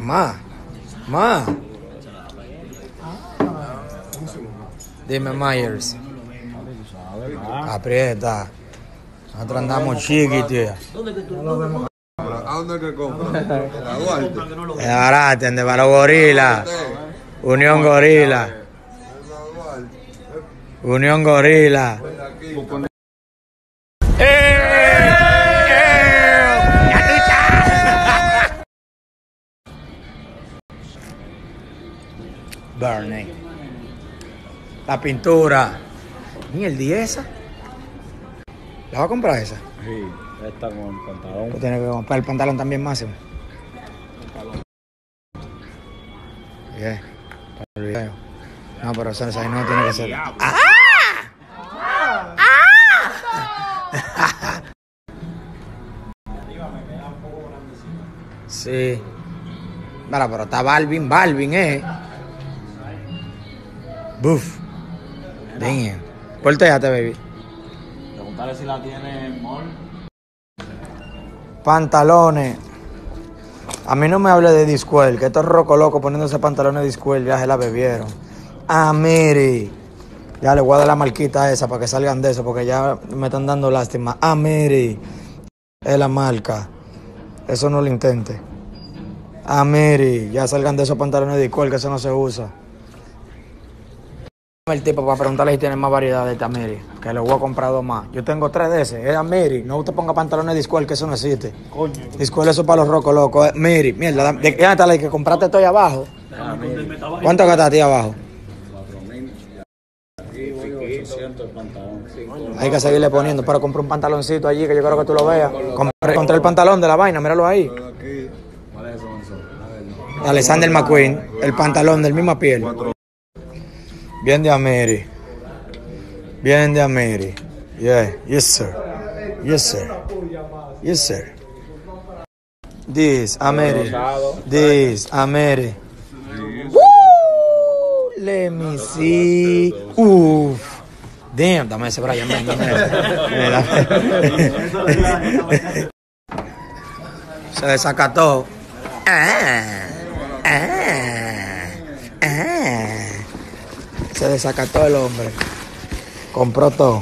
Ma. Dime, Myers. Aprieta. Nosotros andamos chiqui, tía. ¿A dónde que compra? En la Duarte. En Arate, de Baro Gorila. Unión Gorila. Unión Gorila. Bernie. La pintura. Ni el 10 esa. ¿La va a comprar esa? Sí, esta con el pantalón. Tú tienes que comprar el pantalón también, Máximo. Bien. No, pero eso ahí no tiene que ser. Sí. Mira, pero está Balvin, Buf. Damn. Volteate, baby. Preguntarle si la tiene en mall. Pantalones. A mí no me hable de Discuel, que estos rocos locos poniéndose pantalones de Discuel, ya se la bebieron. Ah, mire. Ya le voy a dar la marquita esa para que salgan de eso, porque ya me están dando lástima. Ah, mire. Es la marca. Eso no lo intente. Ah, mire. Ya salgan de esos pantalones de Discuel, que eso no se usa. El tipo para preguntarle si tiene más variedad de Tamiri, que le voy a comprar 2 más. Yo tengo 3 de ese. Es Amiri. No usted ponga pantalones de Discuel, que eso no existe. Coño. Discuel, eso para los rocos locos. Miri, mierda. ¿De qué está la que compraste esto ahí abajo? ¿Cuánto gastaste ahí abajo? 4.800 el pantalón. Hay que seguirle poniendo, pero compré un pantaloncito allí que yo creo que tú lo veas. Encontré el pantalón de la vaina, míralo ahí. ¿Cuál es eso? Alexander McQueen, el pantalón del misma piel. Bien de Amiri. Bien de Amiri. Yeah, yes sir. Yes sir. Yes sir. This Amiri. This Amiri. Woo! Let me see. Uff. Damn, dame ese Brian, ven, dame ese. Se desacató. Se desacató el hombre. Compró todo.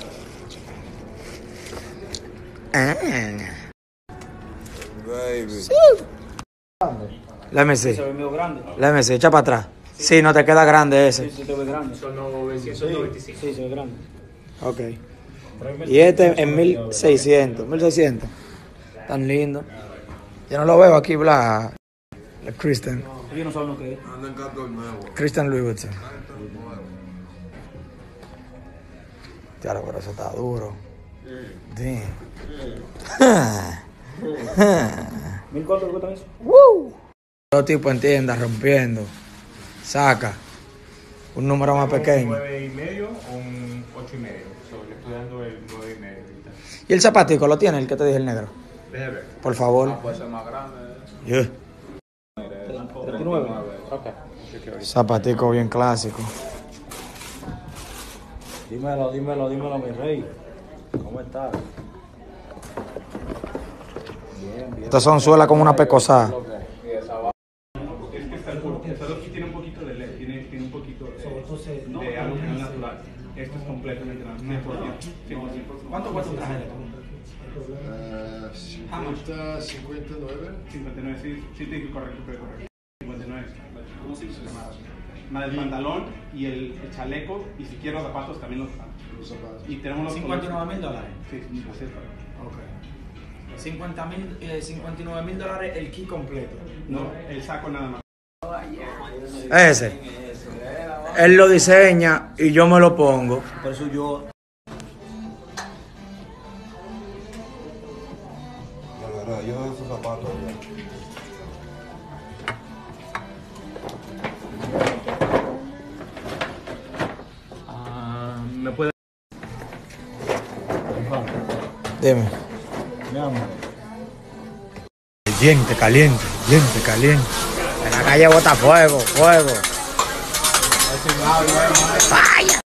Baby. Let me see. Se ve medio grande. Let me see. Echa para atrás. Sí, no te queda grande ese. Sí, se ve grande. Son 925. Sí, se ve grande. Ok. Y este en 1600. 1600. Tan lindo. Yo no lo veo aquí, bla. Christian. Ellos no saben lo que es. Anda en cartón nuevo. Christian Louis Vuitton. Claro, pero eso está duro. Damn. ¿1.000 cuánto cuesta eso? Todo tipo en tiendas rompiendo. Saca. Un número más pequeño. ¿Un 9,5 o un 8,5? Le estoy dando el 9,5 ahorita. ¿Y el zapatico lo tiene, el que te dije, el negro? Déjame ver. Por favor. Puede ser más grande. Yeah. 39. Ok. Zapatico bien clásico. Dímelo, mi rey. ¿Cómo estás? Bien. Estas son suelas como una pecosada. Es que está aquí tiene un poquito de LED, tiene un poquito de algo que no es natural. Esto es completamente natural. 100%. ¿Cuánto cuesta un traje? 59. 59, sí, correcto. 59. ¿Cómo se dice? Más el pantalón y el chaleco, y si quiero zapatos también los zapatos. Y tenemos los $59,000. Sí, así es correcto. $59,000 el kit completo. No, el saco nada más. Ese. Él lo diseña y yo me lo pongo. Por eso yo. La verdad, yo de esos zapatos ya. ¿Me puede? Dime. Mi amor. Caliente, caliente, caliente, caliente. En la calle bota fuego, fuego. Vaya.